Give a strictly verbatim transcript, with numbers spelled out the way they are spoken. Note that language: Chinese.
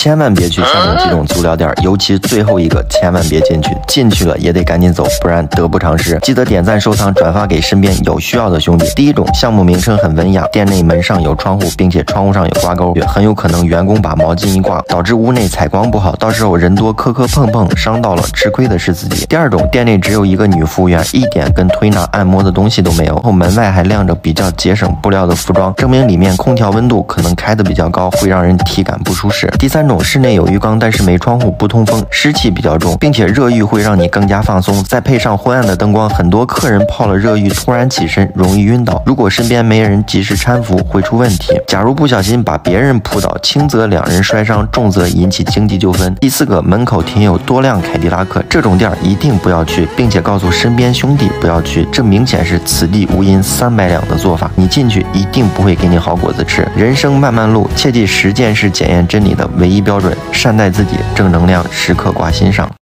千万别去下面几种足疗店，尤其最后一个千万别进去，进去了也得赶紧走，不然得不偿失。记得点赞、收藏、转发给身边有需要的兄弟。第一种项目名称很文雅，店内门上有窗户，并且窗户上有挂钩，很有可能员工把毛巾一挂，导致屋内采光不好，到时候人多磕磕碰碰，伤到了，吃亏的是自己。第二种，店内只有一个女服务员，一点跟推拿按摩的东西都没有，后门外还晾着比较节省布料的服装，证明里面空调温度可能开得比较高，会让人体感不舒适。第三种，室内有浴缸，但是没窗户，不通风，湿气比较重，并且热浴会让你更加放松，再配上昏暗的灯光，很多客人泡了热浴突然起身，容易晕倒，如果身边没人及时搀扶，会出问题。假如不小心把别人扑倒，轻则两人摔伤，重则引起经济纠纷。第四个，门口停有多辆凯迪拉克，这种店一定不要去，并且告诉身边兄弟不要去，这明显是此地无银三百两的做法，你进去一定不会给你好果子吃。人生漫漫路，切记实践是检验真理的唯一标准，善待自己，正能量时刻挂心上。